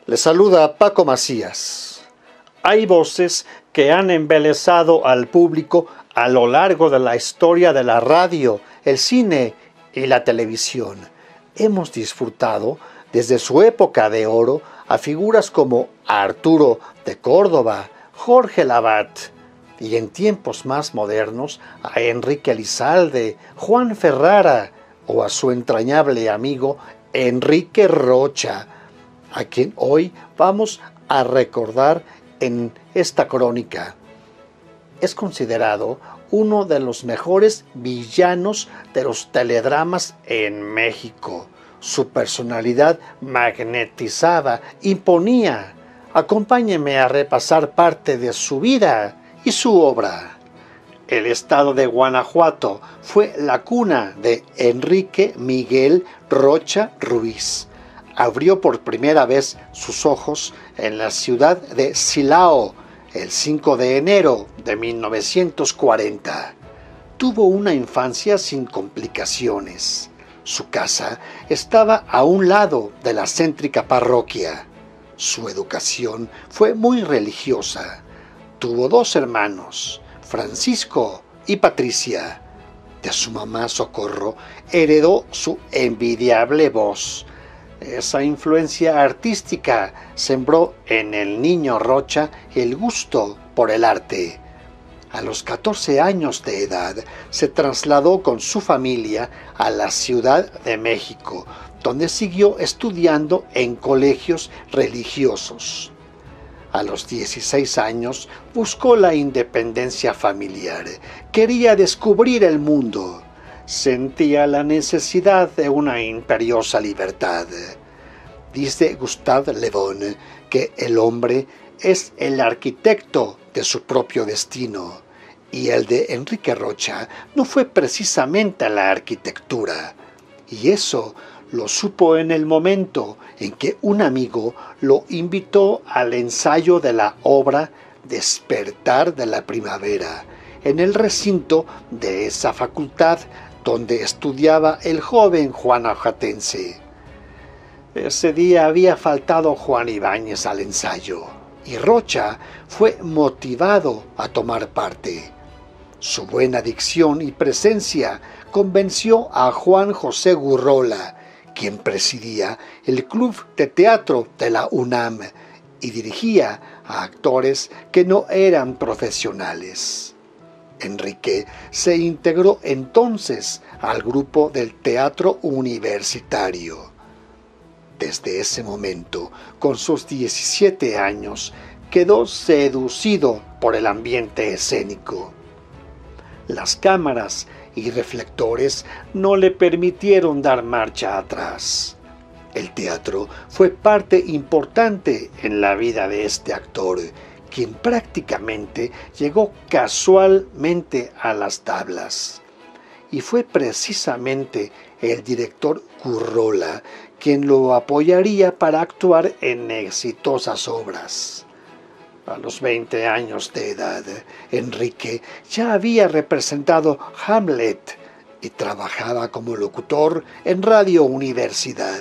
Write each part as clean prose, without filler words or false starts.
Le saluda Paco Macías. Hay voces que han embelesado al público a lo largo de la historia de la radio, el cine y la televisión. Hemos disfrutado desde su época de oro a figuras como Arturo de Córdoba, Jorge Lavat y en tiempos más modernos a Enrique Elizalde, Juan Ferrara o a su entrañable amigo Enrique Rocha, a quien hoy vamos a recordar en esta crónica. Es considerado uno de los mejores villanos de los teledramas en México. Su personalidad magnetizaba, imponía. Acompáñeme a repasar parte de su vida y su obra. El estado de Guanajuato fue la cuna de Enrique Miguel Rocha Ruiz. Abrió por primera vez sus ojos en la ciudad de Silao el 5 de enero de 1940. Tuvo una infancia sin complicaciones. Su casa estaba a un lado de la céntrica parroquia. Su educación fue muy religiosa. Tuvo 2 hermanos, Francisco y Patricia. De su mamá Socorro heredó su envidiable voz. Esa influencia artística sembró en el niño Rocha el gusto por el arte. A los 14 años de edad se trasladó con su familia a la Ciudad de México, donde siguió estudiando en colegios religiosos. A los 16 años buscó la independencia familiar. Quería descubrir el mundo. Sentía la necesidad de una imperiosa libertad. Dice Gustave Le Bon que el hombre es el arquitecto de su propio destino, y el de Enrique Rocha no fue precisamente la arquitectura, y eso lo supo en el momento en que un amigo lo invitó al ensayo de la obra Despertar de la Primavera, en el recinto de esa facultad donde estudiaba el joven guanajuatense. Ese día había faltado Juan Ibáñez al ensayo, y Rocha fue motivado a tomar parte. Su buena dicción y presencia convenció a Juan José Gurrola, quien presidía el Club de Teatro de la UNAM y dirigía a actores que no eran profesionales. Enrique se integró entonces al grupo del Teatro Universitario. Desde ese momento, con sus 17 años, quedó seducido por el ambiente escénico. Las cámaras y reflectores no le permitieron dar marcha atrás. El teatro fue parte importante en la vida de este actor, quien prácticamente llegó casualmente a las tablas. Y fue precisamente el director Gurrola quien lo apoyaría para actuar en exitosas obras. A los 20 años de edad, Enrique ya había representado Hamlet y trabajaba como locutor en Radio Universidad.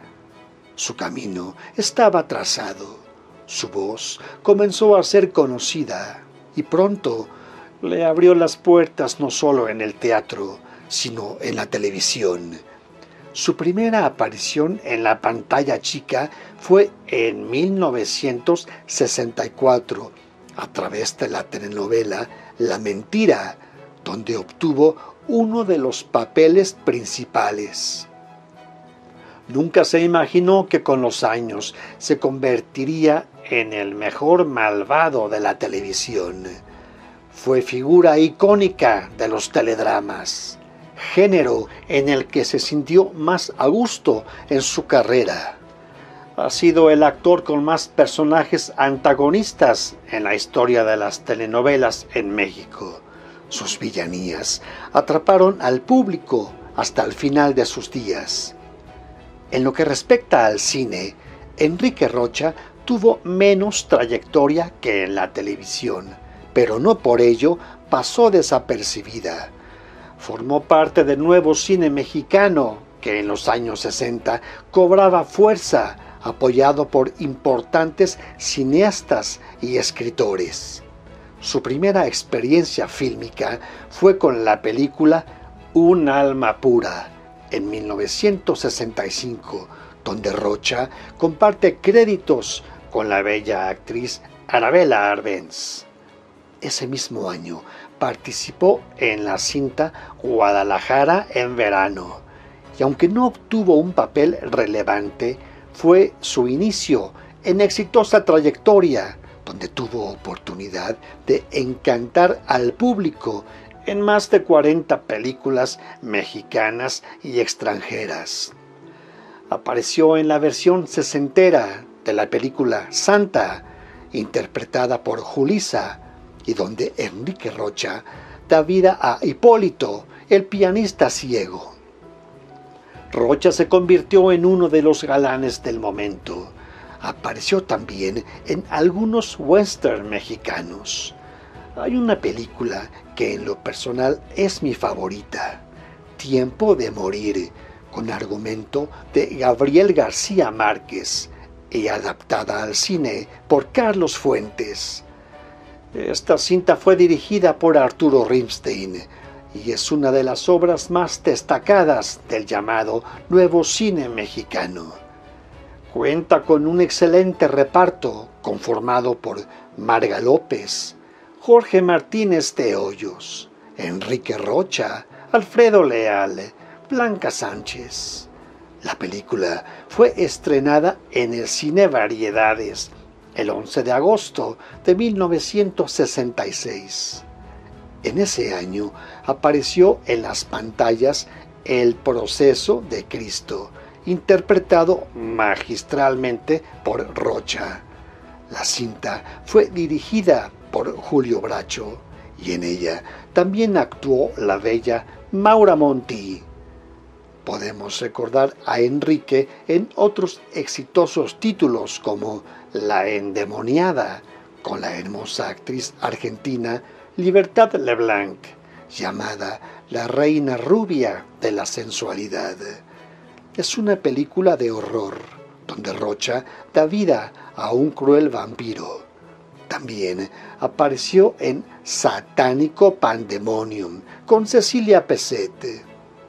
Su camino estaba trazado. Su voz comenzó a ser conocida y pronto le abrió las puertas no solo en el teatro, sino en la televisión. Su primera aparición en la pantalla chica fue en 1964, a través de la telenovela La Mentira, donde obtuvo uno de los papeles principales. Nunca se imaginó que con los años se convertiría en el mejor malvado de la televisión. Fue figura icónica de los teledramas, género en el que se sintió más a gusto en su carrera. Ha sido el actor con más personajes antagonistas en la historia de las telenovelas en México. Sus villanías atraparon al público hasta el final de sus días. En lo que respecta al cine, Enrique Rocha tuvo menos trayectoria que en la televisión, pero no por ello pasó desapercibida. Formó parte del nuevo cine mexicano que en los años 60 cobraba fuerza apoyado por importantes cineastas y escritores. Su primera experiencia fílmica fue con la película Un alma pura, en 1965, donde Rocha comparte créditos con la bella actriz Arabella Arbenz. Ese mismo año participó en la cinta Guadalajara en verano, y aunque no obtuvo un papel relevante, fue su inicio en exitosa trayectoria, donde tuvo oportunidad de encantar al público en más de 40 películas mexicanas y extranjeras. Apareció en la versión sesentera de la película Santa, interpretada por Julissa, y donde Enrique Rocha da vida a Hipólito, el pianista ciego. Rocha se convirtió en uno de los galanes del momento. Apareció también en algunos western mexicanos. Hay una película que en lo personal es mi favorita, Tiempo de morir, con argumento de Gabriel García Márquez y adaptada al cine por Carlos Fuentes. Esta cinta fue dirigida por Arturo Ripstein y es una de las obras más destacadas del llamado Nuevo Cine Mexicano. Cuenta con un excelente reparto conformado por Marga López, Jorge Martínez de Hoyos, Enrique Rocha, Alfredo Leal, Blanca Sánchez. La película fue estrenada en el Cine Variedades el 11 de agosto de 1966. En ese año apareció en las pantallas El proceso de Cristo, interpretado magistralmente por Rocha. La cinta fue dirigida por Julio Bracho y en ella también actuó la bella Maura Monti. Podemos recordar a Enrique en otros exitosos títulos como La endemoniada, con la hermosa actriz argentina Libertad Leblanc, llamada La reina rubia de la sensualidad. Es una película de horror, donde Rocha da vida a un cruel vampiro. También apareció en Satánico Pandemonium, con Cecilia Pesset.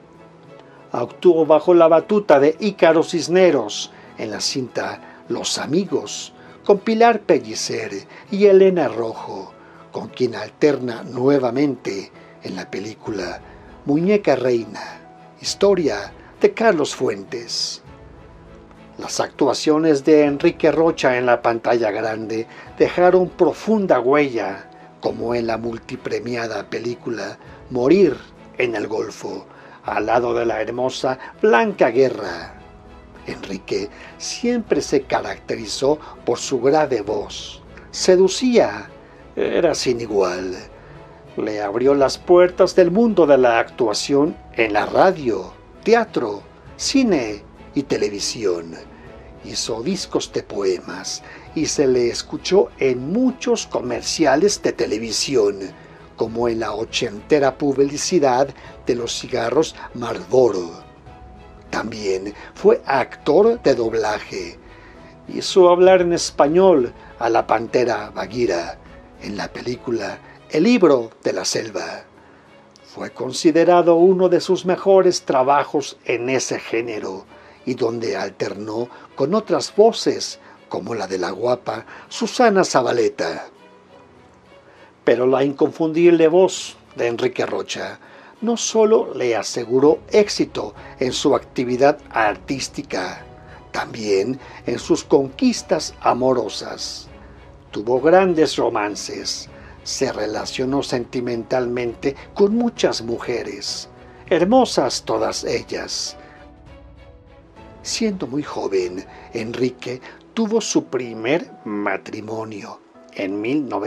Actuó bajo la batuta de Ícaro Cisneros en la cinta Los Amigos, con Pilar Pellicer y Elena Rojo, con quien alterna nuevamente en la película Muñeca Reina, historia de Carlos Fuentes. Las actuaciones de Enrique Rocha en la pantalla grande dejaron profunda huella, como en la multipremiada película Morir en el Golfo, al lado de la hermosa Blanca Guerra. Enrique siempre se caracterizó por su grave voz. Seducía, era sin igual. Le abrió las puertas del mundo de la actuación en la radio, teatro, cine y televisión. Hizo discos de poemas y se le escuchó en muchos comerciales de televisión, como en la ochentera publicidad de los cigarros Marlboro. También fue actor de doblaje. Hizo hablar en español a la pantera Bagheera en la película El libro de la selva. Fue considerado uno de sus mejores trabajos en ese género y donde alternó con otras voces como la de la guapa Susana Zabaleta. Pero la inconfundible voz de Enrique Rocha no solo le aseguró éxito en su actividad artística, también en sus conquistas amorosas. Tuvo grandes romances, se relacionó sentimentalmente con muchas mujeres, hermosas todas ellas. Siendo muy joven, Enrique tuvo su primer matrimonio en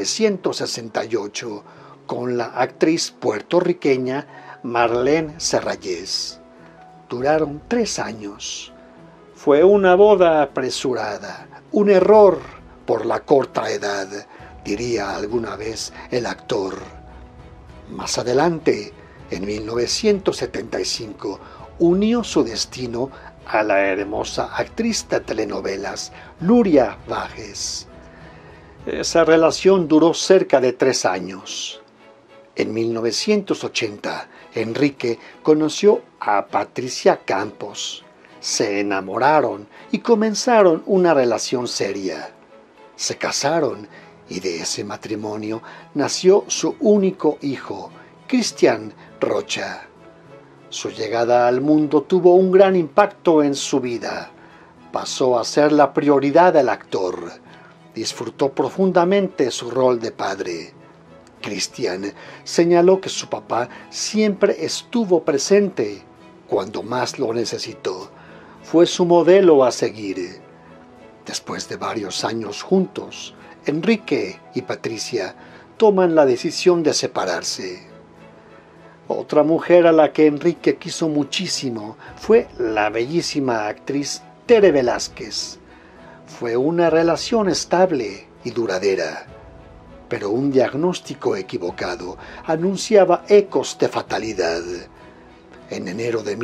1968 con la actriz puertorriqueña Marlene Serrayes. Duraron 3 años. Fue una boda apresurada, un error por la corta edad, diría alguna vez el actor. Más adelante, en 1975, unió su destino a la hermosa actriz de telenovelas Nuria Bajes. Esa relación duró cerca de 3 años. En 1980, Enrique conoció a Patricia Campos. Se enamoraron y comenzaron una relación seria. Se casaron y de ese matrimonio nació su único hijo, Cristian Rocha. Su llegada al mundo tuvo un gran impacto en su vida. Pasó a ser la prioridad del actor. Disfrutó profundamente su rol de padre. Cristian señaló que su papá siempre estuvo presente cuando más lo necesitó. Fue su modelo a seguir. Después de varios años juntos, Enrique y Patricia toman la decisión de separarse. Otra mujer a la que Enrique quiso muchísimo fue la bellísima actriz Tere Velázquez. Fue una relación estable y duradera, pero un diagnóstico equivocado anunciaba ecos de fatalidad. En enero de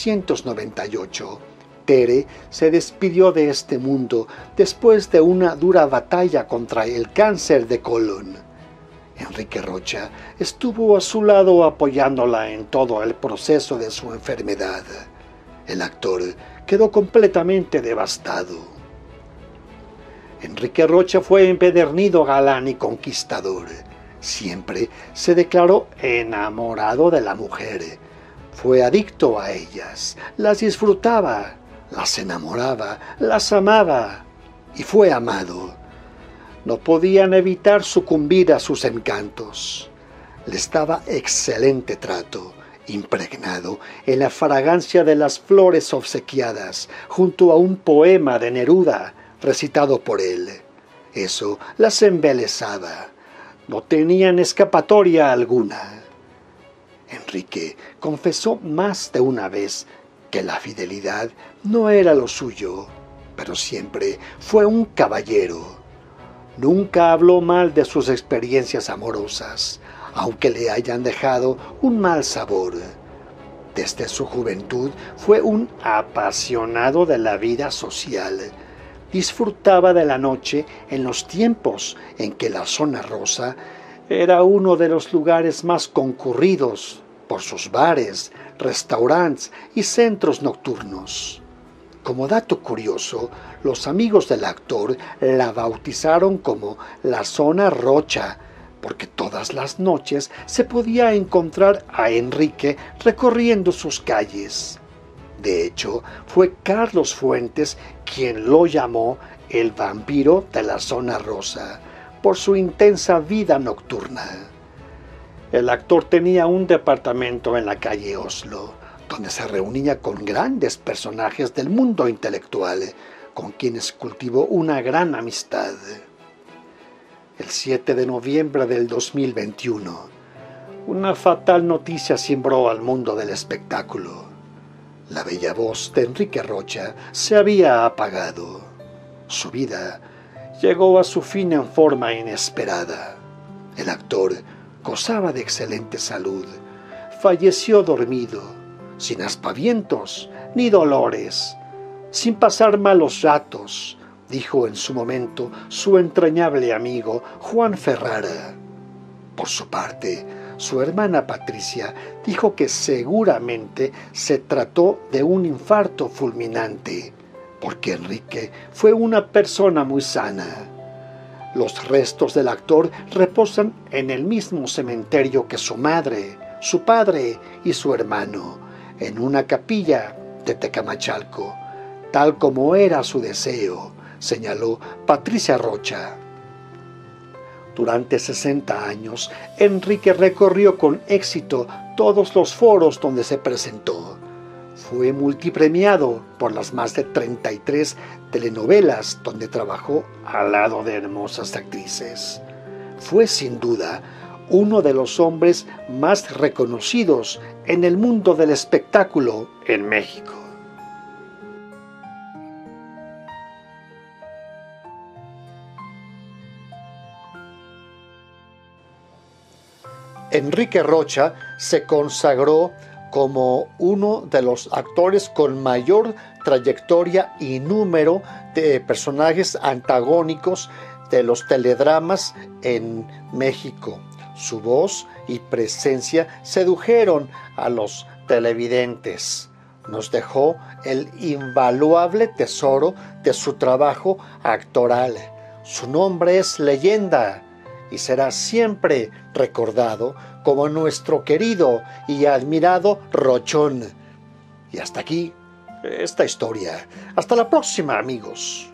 1998, Tere se despidió de este mundo después de una dura batalla contra el cáncer de colon. Enrique Rocha estuvo a su lado apoyándola en todo el proceso de su enfermedad. El actor quedó completamente devastado. Enrique Rocha fue empedernido galán y conquistador. Siempre se declaró enamorado de la mujer. Fue adicto a ellas, las disfrutaba, las enamoraba, las amaba y fue amado. No podían evitar sucumbir a sus encantos. Les daba excelente trato, impregnado en la fragancia de las flores obsequiadas, junto a un poema de Neruda recitado por él. Eso las embelesaba. No tenían escapatoria alguna. Enrique confesó más de una vez que la fidelidad no era lo suyo, pero siempre fue un caballero. Nunca habló mal de sus experiencias amorosas, aunque le hayan dejado un mal sabor. Desde su juventud fue un apasionado de la vida social. Disfrutaba de la noche en los tiempos en que la zona rosa era uno de los lugares más concurridos por sus bares, restaurantes y centros nocturnos. Como dato curioso, los amigos del actor la bautizaron como la Zona Rocha, porque todas las noches se podía encontrar a Enrique recorriendo sus calles. De hecho, fue Carlos Fuentes quien lo llamó el vampiro de la Zona Rosa, por su intensa vida nocturna. El actor tenía un departamento en la calle Oslo, donde se reunía con grandes personajes del mundo intelectual, con quienes cultivó una gran amistad. El 7 de noviembre del 2021, una fatal noticia cimbró al mundo del espectáculo. La bella voz de Enrique Rocha se había apagado. Su vida llegó a su fin en forma inesperada. El actor gozaba de excelente salud. Falleció dormido, sin aspavientos ni dolores, sin pasar malos ratos, dijo en su momento su entrañable amigo Juan Ferrara. Por su parte, su hermana Patricia dijo que seguramente se trató de un infarto fulminante, porque Enrique fue una persona muy sana. Los restos del actor reposan en el mismo cementerio que su madre, su padre y su hermano, en una capilla de Tecamachalco, tal como era su deseo, señaló Patricia Rocha. Durante 60 años, Enrique recorrió con éxito todos los foros donde se presentó. Fue multipremiado por las más de 33 telenovelas donde trabajó al lado de hermosas actrices. Fue sin duda uno de los hombres más reconocidos en el mundo del espectáculo en México. Enrique Rocha se consagró como uno de los actores con mayor trayectoria y número de personajes antagónicos de los teledramas en México. Su voz y presencia sedujeron a los televidentes. Nos dejó el invaluable tesoro de su trabajo actoral. Su nombre es leyenda y será siempre recordado como nuestro querido y admirado Rochón. Y hasta aquí esta historia. Hasta la próxima, amigos.